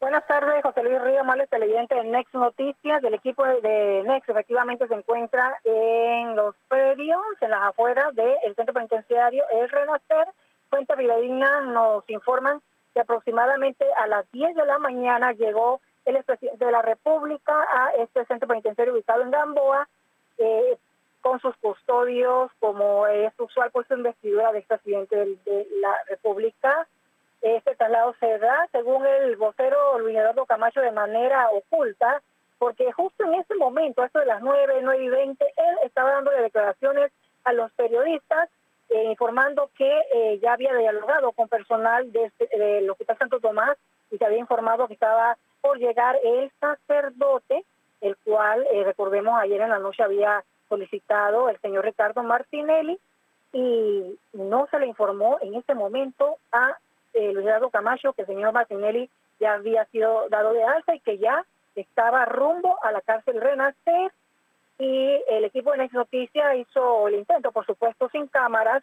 Buenas tardes, José Luis Río, amable televidente de Next Noticias. Del equipo de Next efectivamente se encuentra en los predios, en las afueras del centro penitenciario El Renacer. Fuente fidedigna nos informan que aproximadamente a las 10 de la mañana llegó el expresidente de la República a este centro penitenciario ubicado en Gamboa, con sus custodios, como es usual por su investidura de expresidente de la República. Este traslado se da, según el vocero Luis Eduardo Camacho, de manera oculta, porque justo en ese momento, a eso de las 9:20, él estaba dando declaraciones a los periodistas, informando que ya había dialogado con personal del Hospital Santo Tomás y se había informado que estaba por llegar el sacerdote, el cual, recordemos, ayer en la noche había solicitado el señor Ricardo Martinelli, y no se le informó en ese momento a Luis Eduardo Camacho que el señor Martinelli ya había sido dado de alta y que ya estaba rumbo a la cárcel Renacer. Y el equipo de Next Noticias hizo el intento, por supuesto sin cámaras.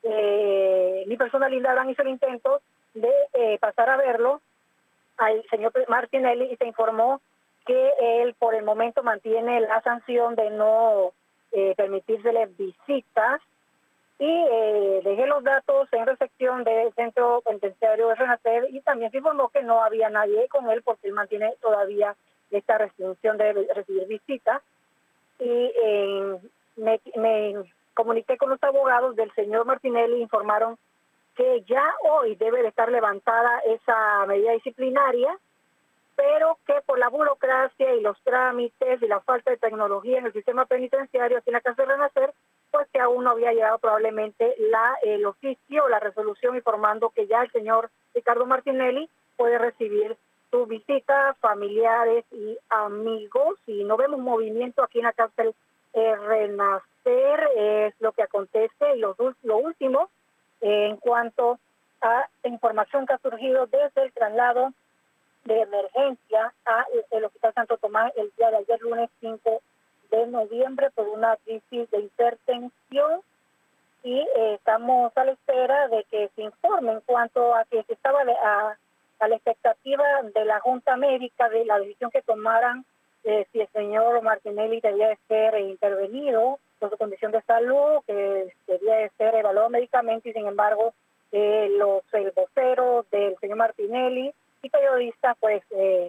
Mi persona Linda Abraham hizo el intento de pasar a verlo al señor Martinelli y se informó que él por el momento mantiene la sanción de no permitírsele visitas. Y dejé los datos en recepción del centro penitenciario de Renacer y también se informó que no había nadie con él porque él mantiene todavía esta restricción de recibir visitas. Y me comuniqué con los abogados del señor Martinelli y informaron que ya hoy debe de estar levantada esa medida disciplinaria, pero que por la burocracia y los trámites y la falta de tecnología en el sistema penitenciario aquí en la cárcel Renacer, pues que aún no había llegado probablemente el oficio o la resolución informando que ya el señor Ricardo Martinelli puede recibir sus visitas, familiares y amigos. Y no vemos movimiento aquí en la cárcel Renacer, es lo que acontece. Y lo último, en cuanto a información que ha surgido desde el traslado de emergencia a el Hospital Santo Tomás el día de ayer, lunes 5 de noviembre, por una crisis de hipertensión, y estamos a la espera de que se informe en cuanto a que se estaba a la expectativa de la Junta Médica de la decisión que tomaran si el señor Martinelli debía de ser intervenido por su condición de salud, que debía de ser evaluado médicamente, y sin embargo el vocero del señor Martinelli y periodistas pues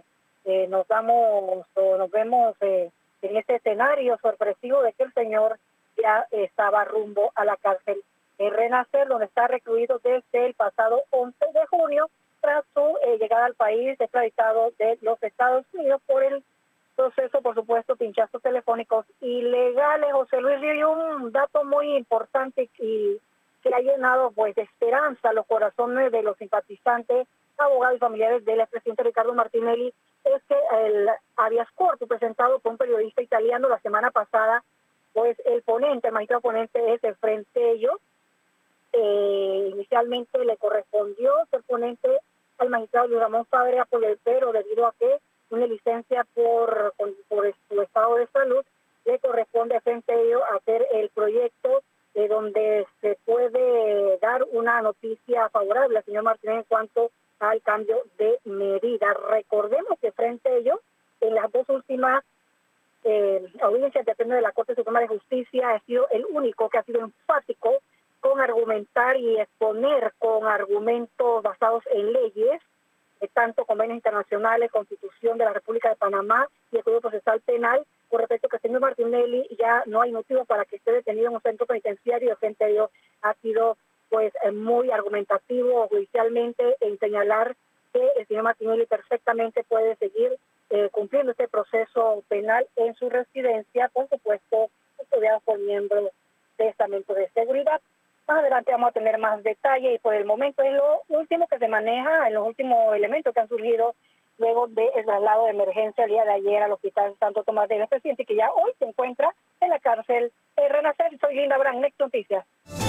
nos vemos en este escenario sorpresivo de que el señor ya estaba rumbo a la cárcel Renacer, donde está recluido desde el pasado 11 de junio tras su llegada al país extraditado de los Estados Unidos por el proceso, por supuesto, pinchazos telefónicos ilegales. José Luis dio un dato muy importante y que ha llenado pues de esperanza los corazones de los simpatizantes, abogados y familiares del expresidente Ricardo Martinelli. Es que el habeas corpus presentado por un periodista italiano la semana pasada, pues el magistrado ponente es el Frentello. Inicialmente le correspondió ser ponente al magistrado Luis Ramón Fabrea, pero debido a que una licencia por su estado de salud, le corresponde a Frentello hacer el proyecto de donde se puede dar una noticia favorable al señor Martínez en cuanto al cambio de medida. Recordemos que frente a ello, en las dos últimas audiencias de la Corte Suprema de Justicia, ha sido el único que ha sido enfático con argumentar y exponer con argumentos basados en leyes, tanto convenios internacionales, Constitución de la República de Panamá y el Código Procesal Penal, con respecto a que el señor Martinelli ya no hay motivo para que esté detenido en un centro penitenciario. De frente a ello ha sido pues muy argumentativo judicialmente en señalar que el señor Martinelli perfectamente puede seguir cumpliendo este proceso penal en su residencia, por supuesto, estudiado por miembros de estamento de seguridad. Más adelante vamos a tener más detalle y por el momento es lo último que se maneja, en los últimos elementos que han surgido luego del traslado de emergencia el día de ayer al Hospital Santo Tomás del Presidente, que ya hoy se encuentra en la cárcel Renacer. Soy Linda Abraham, Next Noticias.